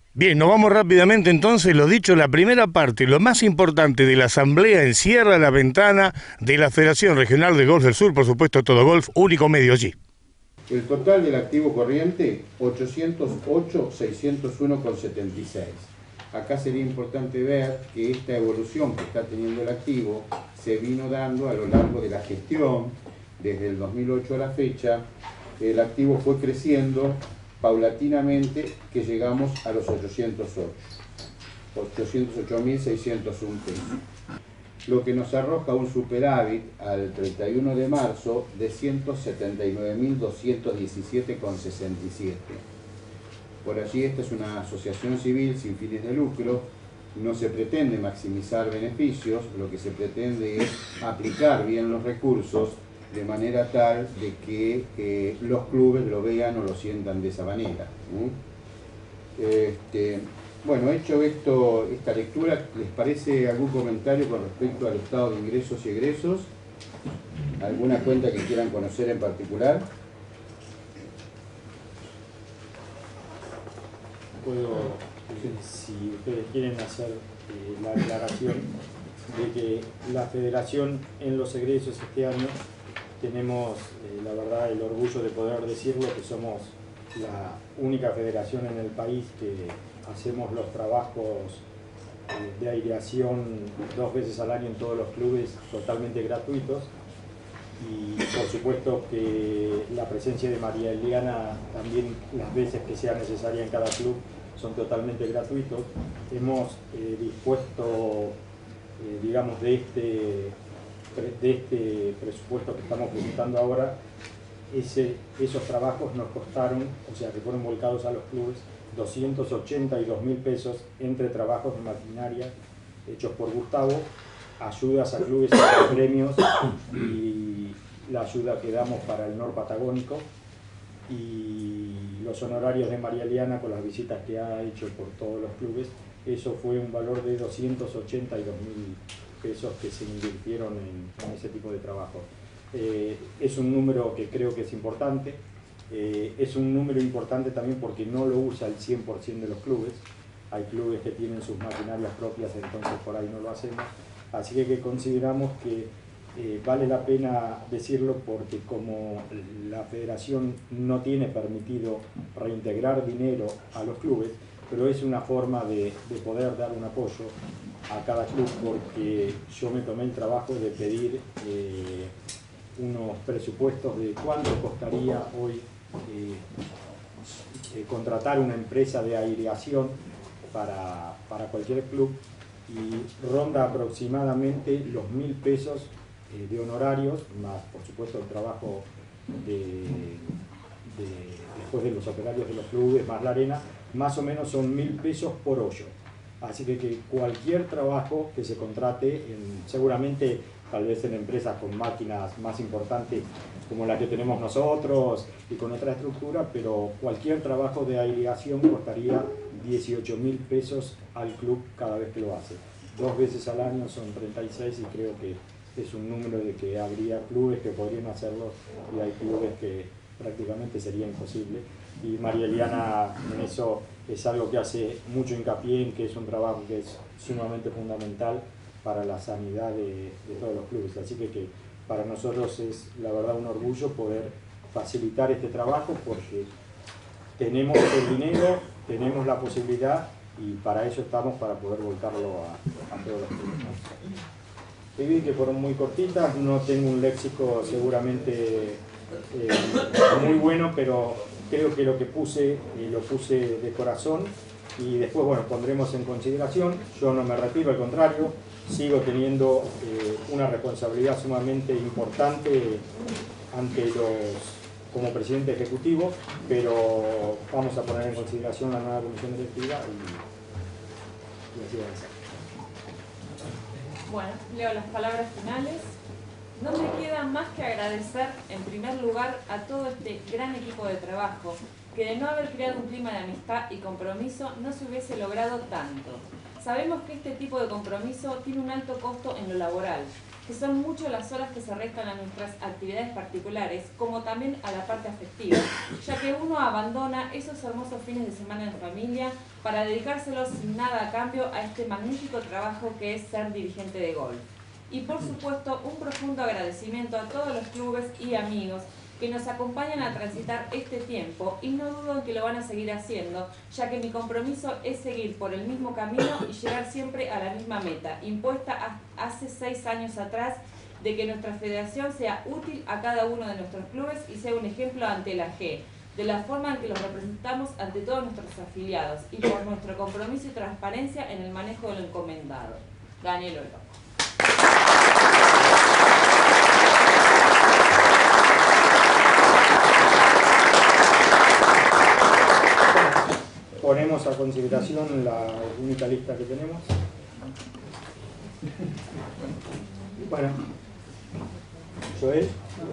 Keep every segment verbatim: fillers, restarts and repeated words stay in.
Bien, nos vamos rápidamente entonces, lo dicho, la primera parte, lo más importante de la asamblea encierra la ventana de la Federación Regional de Golf del Sur, por supuesto Todo Golf, único medio allí. El total del activo corriente, ochocientos ocho mil seiscientos uno coma setenta y seis. Acá sería importante ver que esta evolución que está teniendo el activo se vino dando a lo largo de la gestión, desde el dos mil ocho a la fecha. El activo fue creciendo paulatinamente, que llegamos a los ochocientos ocho mil seiscientos uno pesos, lo que nos arroja un superávit al treinta y uno de marzo de ciento setenta y nueve mil doscientos diecisiete coma sesenta y siete. Por allí, esta es una asociación civil sin fines de lucro, no se pretende maximizar beneficios, lo que se pretende es aplicar bien los recursos de manera tal de que eh, los clubes lo vean o lo sientan de esa manera. ¿eh? Este, bueno, hecho esto, esta lectura, ¿les parece algún comentario con respecto al estado de ingresos y egresos? ¿Alguna cuenta que quieran conocer en particular? Puedo, eh, si ustedes quieren hacer eh, la aclaración de que la federación en los egresos este año tenemos, eh, la verdad, el orgullo de poder decirlo, que somos la única federación en el país que hacemos los trabajos eh, de aireación dos veces al año en todos los clubes totalmente gratuitos. Y por supuesto que la presencia de María Eliana también, las veces que sea necesaria en cada club, son totalmente gratuitos. Hemos eh, dispuesto, eh, digamos, de este, de este presupuesto que estamos presentando ahora, ese, esos trabajos nos costaron, o sea, que fueron volcados a los clubes, doscientos ochenta y dos mil pesos entre trabajos de maquinaria hechos por Gustavo, ayudas a clubes y premios y la ayuda que damos para el Nor Patagónico y los honorarios de María Eliana con las visitas que ha hecho por todos los clubes. Eso fue un valor de doscientos ochenta y dos mil pesos que se invirtieron en, en ese tipo de trabajo. Eh, es un número que creo que es importante. Eh, es un número importante también porque no lo usa el cien por cien de los clubes. Hay clubes que tienen sus maquinarias propias, entonces por ahí no lo hacemos. Así que, que consideramos que eh, vale la pena decirlo, porque como la federación no tiene permitido reintegrar dinero a los clubes, pero es una forma de, de poder dar un apoyo a cada club, porque yo me tomé el trabajo de pedir eh, unos presupuestos de cuánto costaría hoy eh, eh, contratar una empresa de aireación para, para cualquier club, y ronda aproximadamente los mil pesos eh, de honorarios, más por supuesto el trabajo de, de, después de los operarios de los clubes, más la arena, más o menos son mil pesos por hoyo. Así que, que cualquier trabajo que se contrate, en, seguramente tal vez en empresas con máquinas más importantes como la que tenemos nosotros y con otra estructura, pero cualquier trabajo de aireación costaría dieciocho mil pesos al club cada vez que lo hace. Dos veces al año son treinta y seis, y creo que es un número de que habría clubes que podrían hacerlo y hay clubes que prácticamente sería imposible. Y María Eliana en eso es algo que hace mucho hincapié en que es un trabajo que es sumamente fundamental para la sanidad de, de todos los clubes. Así que, que para nosotros es la verdad un orgullo poder facilitar este trabajo, porque tenemos el dinero, tenemos la posibilidad, y para eso estamos, para poder volcarlo a, a todos los clubes. Y vi que fueron muy cortitas, no tengo un léxico seguramente eh, muy bueno, pero creo que lo que puse, eh, lo puse de corazón, y después, bueno, pondremos en consideración. Yo no me retiro, al contrario, sigo teniendo eh, una responsabilidad sumamente importante ante los, como presidente ejecutivo, pero vamos a poner en consideración la nueva comisión directiva y, y así avanzar. Bueno, leo las palabras finales. No me queda más que agradecer en primer lugar a todo este gran equipo de trabajo, que de no haber creado un clima de amistad y compromiso no se hubiese logrado tanto. Sabemos que este tipo de compromiso tiene un alto costo en lo laboral, que son muchas las horas que se restan a nuestras actividades particulares, como también a la parte afectiva, ya que uno abandona esos hermosos fines de semana en familia para dedicárselos sin nada a cambio a este magnífico trabajo que es ser dirigente de golf. Y por supuesto, un profundo agradecimiento a todos los clubes y amigos que nos acompañan a transitar este tiempo, y no dudo en que lo van a seguir haciendo, ya que mi compromiso es seguir por el mismo camino y llegar siempre a la misma meta, impuesta hace seis años atrás, de que nuestra federación sea útil a cada uno de nuestros clubes y sea un ejemplo ante la G, de la forma en que los representamos ante todos nuestros afiliados, y por nuestro compromiso y transparencia en el manejo de lo encomendado. Daniel Oro. Ponemos a consideración la única lista que tenemos. Bueno, Joel.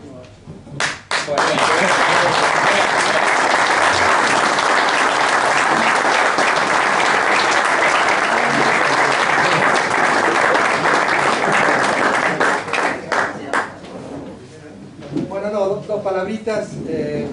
Bueno, no, dos, dos palabritas. Eh,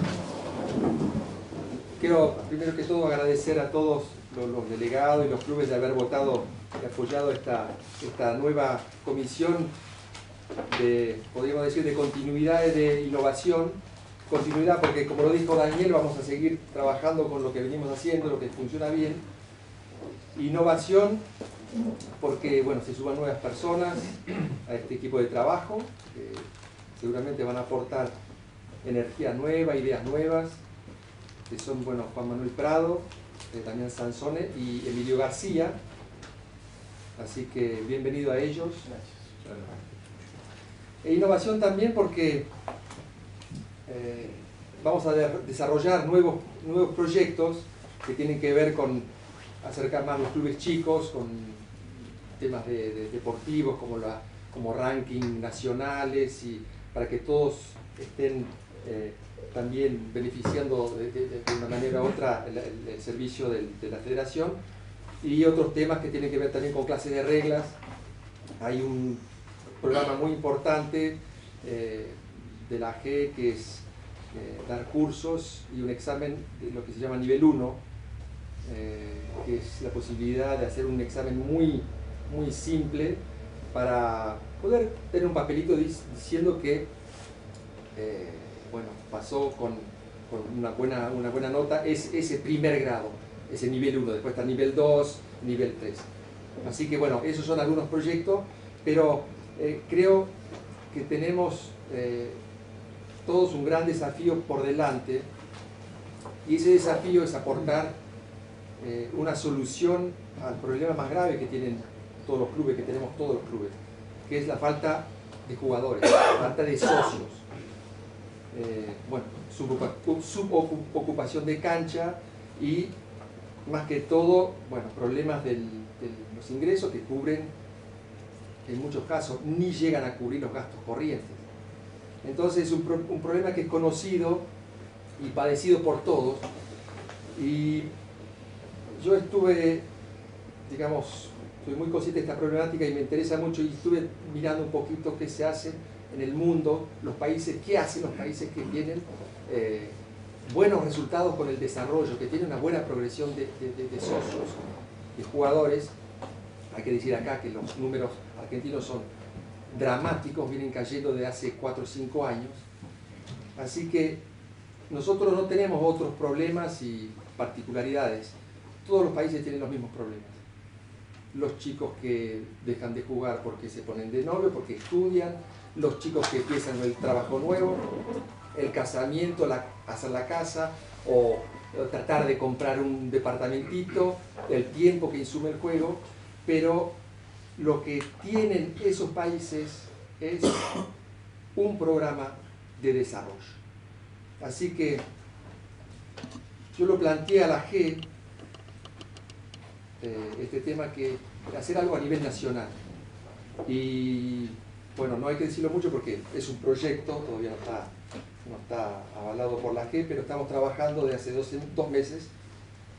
quiero primero que todo agradecer a todos los, los delegados y los clubes de haber votado y apoyado esta, esta nueva comisión de, podríamos decir, de continuidad y de innovación. Continuidad porque, como lo dijo Daniel, vamos a seguir trabajando con lo que venimos haciendo, lo que funciona bien. Innovación porque, bueno, se suban nuevas personas a este equipo de trabajo, que seguramente van a aportar energía nueva, ideas nuevas, que son, bueno, Juan Manuel Prado, eh, Damián Sansone y Emilio García. Así que bienvenido a ellos. Gracias. E innovación también porque eh, vamos a de desarrollar nuevos, nuevos proyectos que tienen que ver con acercar más los clubes chicos, con temas de, de deportivos como, la, como ranking nacionales, y para que todos estén eh, también beneficiando de, de, de una manera u otra el, el, el servicio del, de la federación, y otros temas que tienen que ver también con clases de reglas. Hay un programa muy importante eh, de la G que es eh, dar cursos y un examen de lo que se llama nivel uno, eh, que es la posibilidad de hacer un examen muy, muy simple para poder tener un papelito diciendo que eh, bueno, pasó con, con una, buena, una buena nota, es ese primer grado, ese nivel uno, después está nivel dos, nivel tres. Así que bueno, esos son algunos proyectos, pero eh, creo que tenemos eh, todos un gran desafío por delante, y ese desafío es aportar eh, una solución al problema más grave que tienen todos los clubes, que tenemos todos los clubes, que es la falta de jugadores, la falta de socios. Eh, bueno, subocupación de cancha y más que todo, bueno, problemas del, de los ingresos que cubren, en muchos casos, ni llegan a cubrir los gastos corrientes. Entonces es un, pro, un problema que es conocido y padecido por todos, y yo estuve, digamos, soy muy consciente de esta problemática y me interesa mucho, y estuve mirando un poquito qué se hace en el mundo, los países, qué hacen los países que tienen eh, buenos resultados con el desarrollo, que tienen una buena progresión de, de, de, de socios, de jugadores. Hay que decir acá que los números argentinos son dramáticos, vienen cayendo de hace cuatro o cinco años. Así que nosotros no tenemos otros problemas y particularidades. Todos los países tienen los mismos problemas. Los chicos que dejan de jugar porque se ponen de novio, porque estudian, los chicos que empiezan el trabajo nuevo, el casamiento, la, hacer la casa, o, o tratar de comprar un departamentito, el tiempo que insume el juego, pero lo que tienen esos países es un programa de desarrollo. Así que yo lo planteé a la G, eh, este tema, que hacer algo a nivel nacional. Y bueno, no hay que decirlo mucho porque es un proyecto, todavía no está, no está avalado por la G, pero estamos trabajando desde hace dos, dos meses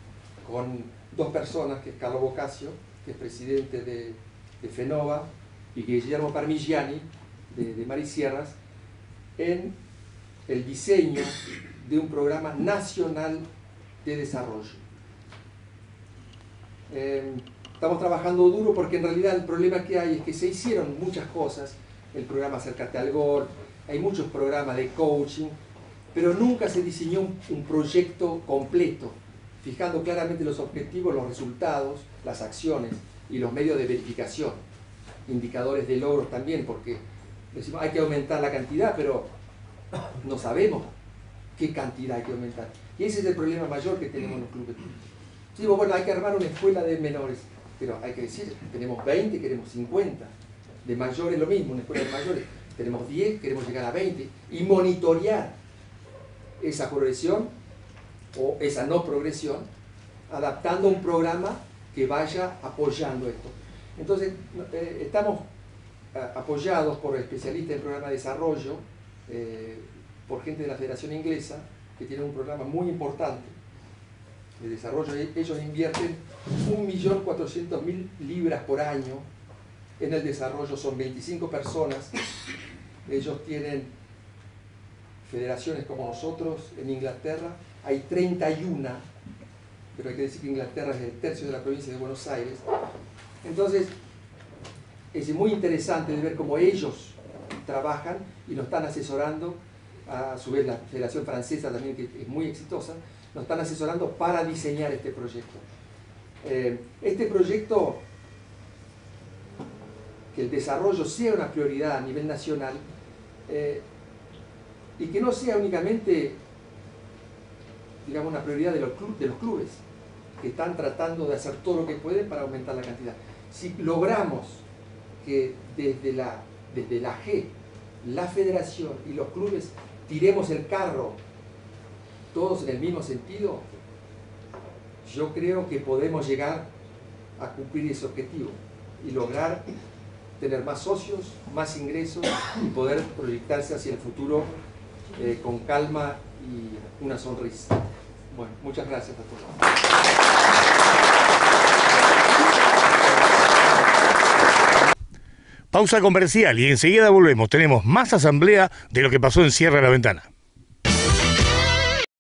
con dos personas, que es Carlos Boccaccio, que es presidente de, de FENOVA, y Guillermo Parmigiani, de, de Mar y Sierras, en el diseño de un programa nacional de desarrollo. Eh, estamos trabajando duro porque en realidad el problema que hay es que se hicieron muchas cosas, el programa Acércate al Gol, hay muchos programas de coaching, pero nunca se diseñó un, un proyecto completo, fijando claramente los objetivos, los resultados, las acciones y los medios de verificación, indicadores de logros también, porque decimos hay que aumentar la cantidad, pero no sabemos qué cantidad hay que aumentar. Y ese es el problema mayor que tenemos en los clubes. Digo, bueno, hay que armar una escuela de menores, pero hay que decir, tenemos veinte, queremos cincuenta. De mayores lo mismo, una escuela de mayores. Tenemos diez, queremos llegar a veinte. Y monitorear esa progresión o esa no progresión, adaptando un programa que vaya apoyando esto. Entonces, eh, estamos eh, apoyados por especialistas en programa de desarrollo, eh, por gente de la Federación Inglesa, que tiene un programa muy importante de desarrollo. Ellos invierten un millón cuatrocientas mil libras por año en el desarrollo, son veinticinco personas. Ellos tienen federaciones como nosotros. En Inglaterra hay treinta y uno, pero hay que decir que Inglaterra es el tercio de la provincia de Buenos Aires. Entonces, es muy interesante de ver cómo ellos trabajan y nos están asesorando. A su vez la Federación Francesa también, que es muy exitosa, nos están asesorando para diseñar este proyecto. Eh, este proyecto, que el desarrollo sea una prioridad a nivel nacional, eh, y que no sea únicamente, digamos, una prioridad de los, club, de los clubes, que están tratando de hacer todo lo que pueden para aumentar la cantidad. Si logramos que desde la, desde la G, la federación y los clubes tiremos el carro todos en el mismo sentido, yo creo que podemos llegar a cumplir ese objetivo y lograr tener más socios, más ingresos y poder proyectarse hacia el futuro eh, con calma y una sonrisa. Bueno, muchas gracias a todos. Pausa comercial y enseguida volvemos. Tenemos más asamblea de lo que pasó en Cierra la Ventana.